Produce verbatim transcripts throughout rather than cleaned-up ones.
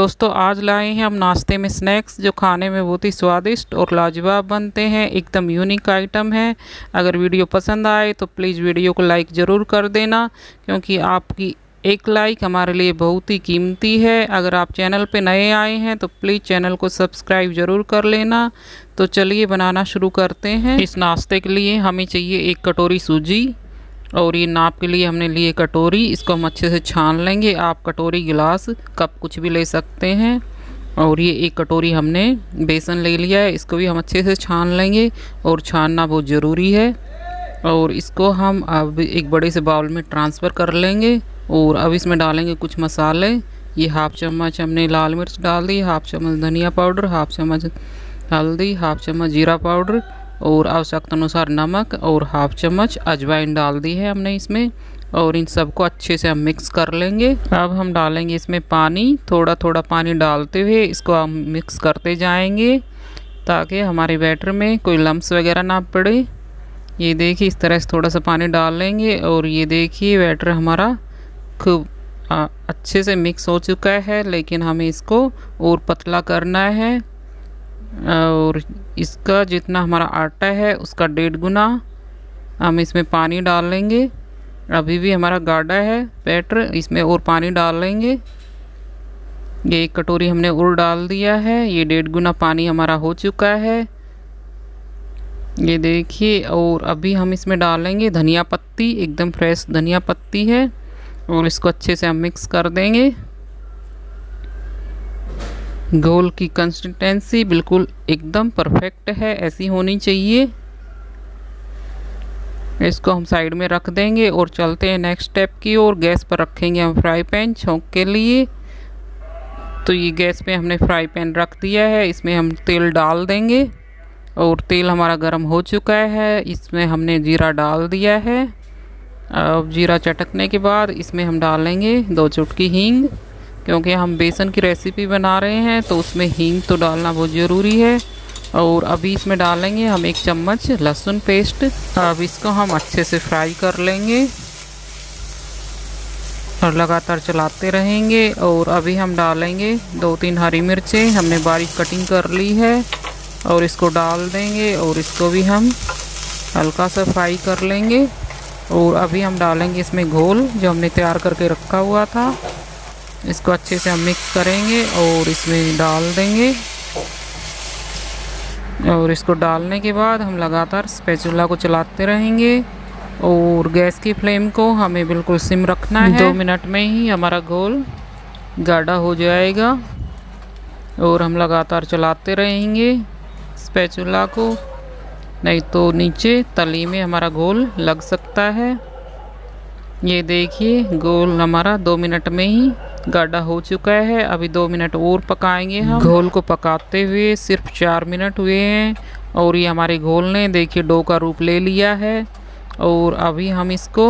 दोस्तों आज लाए हैं हम नाश्ते में स्नैक्स जो खाने में बहुत ही स्वादिष्ट और लाजवाब बनते हैं। एकदम यूनिक आइटम है। अगर वीडियो पसंद आए तो प्लीज़ वीडियो को लाइक ज़रूर कर देना, क्योंकि आपकी एक लाइक हमारे लिए बहुत ही कीमती है। अगर आप चैनल पे नए आए हैं तो प्लीज़ चैनल को सब्सक्राइब ज़रूर कर लेना। तो चलिए बनाना शुरू करते हैं। इस नाश्ते के लिए हमें चाहिए एक कटोरी सूजी, और ये नाप के लिए हमने लिए कटोरी। इसको हम अच्छे से छान लेंगे। आप कटोरी, गिलास, कप कुछ भी ले सकते हैं। और ये एक कटोरी हमने बेसन ले लिया है, इसको भी हम अच्छे से छान लेंगे, और छानना बहुत ज़रूरी है। और इसको हम अब एक बड़े से बाउल में ट्रांसफ़र कर लेंगे। और अब इसमें डालेंगे कुछ मसाले। ये हाफ चम्मच हमने लाल मिर्च डाल दी, हाफ चम्मच धनिया पाउडर, हाफ चम्मच हल्दी, हाफ चम्मच जीरा पाउडर, और आवश्यकता अनुसार नमक, और हाफ चम्मच अजवाइन डाल दी है हमने इसमें। और इन सबको अच्छे से हम मिक्स कर लेंगे। अब हम डालेंगे इसमें पानी। थोड़ा थोड़ा पानी डालते हुए इसको हम मिक्स करते जाएंगे, ताकि हमारे बैटर में कोई लम्स वगैरह ना पड़े। ये देखिए इस तरह से थोड़ा सा पानी डाल लेंगे। और ये देखिए बैटर हमारा खूब अच्छे से मिक्स हो चुका है, लेकिन हमें इसको और पतला करना है। और इसका जितना हमारा आटा है उसका डेढ़ गुना हम इसमें पानी डाल लेंगे। अभी भी हमारा गाढ़ा है बैटर, इसमें और पानी डाल लेंगे। ये एक कटोरी हमने और डाल दिया है। ये डेढ़ गुना पानी हमारा हो चुका है, ये देखिए। और अभी हम इसमें डालेंगे धनिया पत्ती, एकदम फ्रेश धनिया पत्ती है, और इसको अच्छे से हम मिक्स कर देंगे। घोल की कंसिस्टेंसी बिल्कुल एकदम परफेक्ट है, ऐसी होनी चाहिए। इसको हम साइड में रख देंगे और चलते हैं नेक्स्ट स्टेप की ओर। गैस पर रखेंगे हम फ्राई पैन छोंक के लिए। तो ये गैस पे हमने फ्राई पैन रख दिया है, इसमें हम तेल डाल देंगे। और तेल हमारा गर्म हो चुका है, इसमें हमने जीरा डाल दिया है। अब जीरा चटकने के बाद इसमें हम डालेंगे दो चुटकी हींग, क्योंकि हम बेसन की रेसिपी बना रहे हैं तो उसमें हींग तो डालना बहुत ज़रूरी है। और अभी इसमें डालेंगे हम एक चम्मच लहसुन पेस्ट। अब इसको हम अच्छे से फ्राई कर लेंगे और लगातार चलाते रहेंगे। और अभी हम डालेंगे दो तीन हरी मिर्चें हमने बारीक कटिंग कर ली है, और इसको डाल देंगे। और इसको भी हम हल्का सा फ्राई कर लेंगे। और अभी हम डालेंगे इसमें घोल जो हमने तैयार करके रखा हुआ था। इसको अच्छे से हम मिक्स करेंगे और इसमें डाल देंगे। और इसको डालने के बाद हम लगातार स्पैचुला को चलाते रहेंगे। और गैस की फ्लेम को हमें बिल्कुल सिम रखना है। दो मिनट में ही हमारा घोल गाढ़ा हो जाएगा। और हम लगातार चलाते रहेंगे स्पैचुला को, नहीं तो नीचे तली में हमारा घोल लग सकता है। ये देखिए घोल हमारा दो मिनट में ही गाढ़ा हो चुका है। अभी दो मिनट और पकाएंगे हम। घोल को पकाते हुए सिर्फ चार मिनट हुए हैं, और ये हमारे घोल ने देखिए डो का रूप ले लिया है। और अभी हम इसको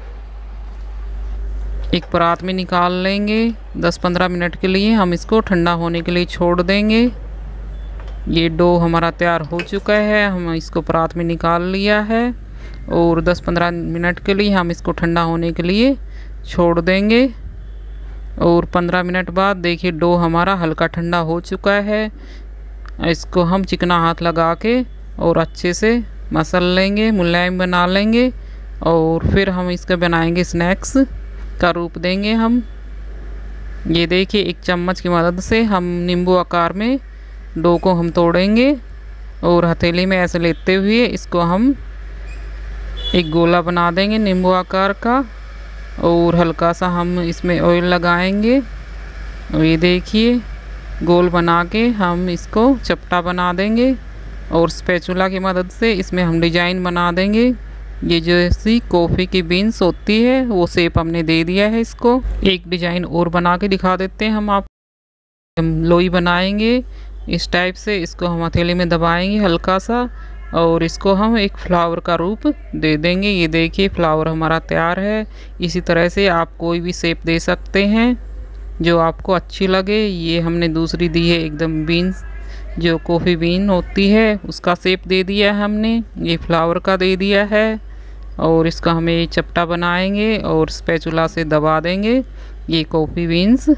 एक परात में निकाल लेंगे। दस पंद्रह मिनट के लिए हम इसको ठंडा होने के लिए छोड़ देंगे। ये डो हमारा तैयार हो चुका है, हम इसको परात में निकाल लिया है। और दस पंद्रह मिनट के लिए हम इसको ठंडा होने के लिए छोड़ देंगे। और पंद्रह मिनट बाद देखिए डो हमारा हल्का ठंडा हो चुका है। इसको हम चिकना हाथ लगा के और अच्छे से मसल लेंगे, मुलायम बना लेंगे। और फिर हम इसका बनाएंगे स्नैक्स का रूप देंगे हम। ये देखिए एक चम्मच की मदद से हम नींबू आकार में डो को हम तोड़ेंगे, और हथेली में ऐसे लेते हुए इसको हम एक गोला बना देंगे नींबू आकार का। और हल्का सा हम इसमें ऑयल लगाएंगे। और ये देखिए गोल बना के हम इसको चपटा बना देंगे, और स्पैचुला की मदद से इसमें हम डिजाइन बना देंगे। ये जैसी कॉफ़ी की बीन्स होती है वो शेप हमने दे दिया है इसको। एक डिजाइन और बना के दिखा देते हैं हम आप हम लोई बनाएंगे इस टाइप से। इसको हम हथेली में दबाएंगे हल्का सा, और इसको हम एक फ्लावर का रूप दे देंगे। ये देखिए फ्लावर हमारा तैयार है। इसी तरह से आप कोई भी शेप दे सकते हैं जो आपको अच्छी लगे। ये हमने दूसरी दी है एकदम बीन्स, जो कॉफ़ी बीन होती है उसका शेप दे दिया है हमने। ये फ्लावर का दे दिया है। और इसका हमें चपटा बनाएंगे और स्पैचुला से दबा देंगे ये कॉफ़ी बीन्स।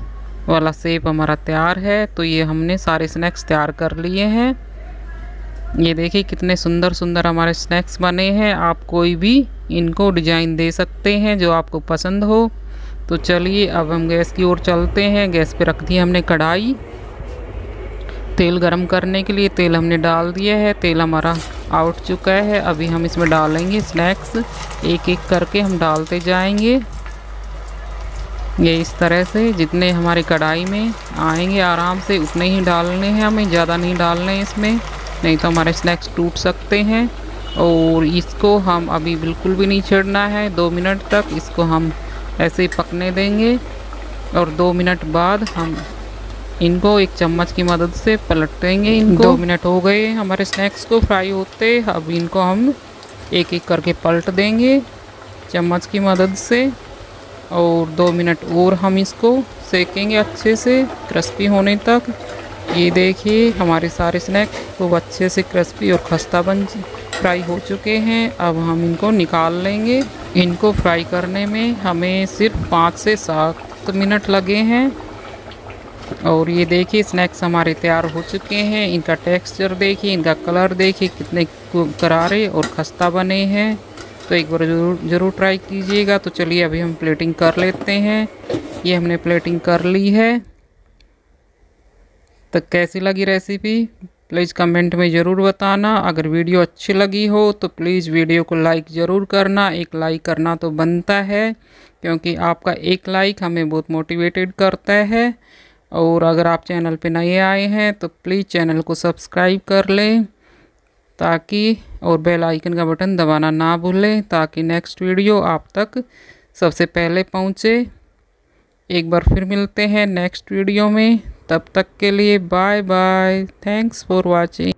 वाला शेप हमारा तैयार है। तो ये हमने सारे स्नैक्स तैयार कर लिए हैं। ये देखिए कितने सुंदर सुंदर हमारे स्नैक्स बने हैं। आप कोई भी इनको डिज़ाइन दे सकते हैं जो आपको पसंद हो। तो चलिए अब हम गैस की ओर चलते हैं। गैस पे रख दी हमने कढ़ाई तेल गरम करने के लिए। तेल हमने डाल दिया है, तेल हमारा आउट चुका है। अभी हम इसमें डालेंगे स्नैक्स, एक एक करके हम डालते जाएंगे। ये इस तरह से जितने हमारी कढ़ाई में आएंगे आराम से उतने ही डालने हैं, हमें ज़्यादा नहीं डालने हैं इसमें, नहीं तो हमारे स्नैक्स टूट सकते हैं। और इसको हम अभी बिल्कुल भी नहीं छेड़ना है। दो मिनट तक इसको हम ऐसे ही पकने देंगे और दो मिनट बाद हम इनको एक चम्मच की मदद से पलट देंगे। इनको दो मिनट हो गए हमारे स्नैक्स को फ्राई होते। अब इनको हम एक एक करके पलट देंगे चम्मच की मदद से और दो मिनट और हम इसको सेकेंगे अच्छे से क्रिस्पी होने तक। ये देखिए हमारे सारे स्नैक खूब अच्छे से क्रिस्पी और खस्ता बन फ्राई हो चुके हैं। अब हम इनको निकाल लेंगे। इनको फ्राई करने में हमें सिर्फ पाँच से सात मिनट लगे हैं। और ये देखिए स्नैक्स हमारे तैयार हो चुके हैं। इनका टेक्सचर देखिए, इनका कलर देखिए कितने करारे और खस्ता बने हैं। तो एक बार ज़रूर ज़रूर ट्राई कीजिएगा। तो चलिए अभी हम प्लेटिंग कर लेते हैं। ये हमने प्लेटिंग कर ली है। तो कैसी लगी रेसिपी प्लीज़ कमेंट में ज़रूर बताना। अगर वीडियो अच्छी लगी हो तो प्लीज़ वीडियो को लाइक ज़रूर करना। एक लाइक करना तो बनता है क्योंकि आपका एक लाइक हमें बहुत मोटिवेटेड करता है। और अगर आप चैनल पे नए आए हैं तो प्लीज़ चैनल को सब्सक्राइब कर लें ताकि और बेल आइकन का बटन दबाना ना भूलें ताकि नेक्स्ट वीडियो आप तक सबसे पहले पहुंचे। एक बार फिर मिलते हैं नेक्स्ट वीडियो में, तब तक के लिए bye bye. Thanks for watching.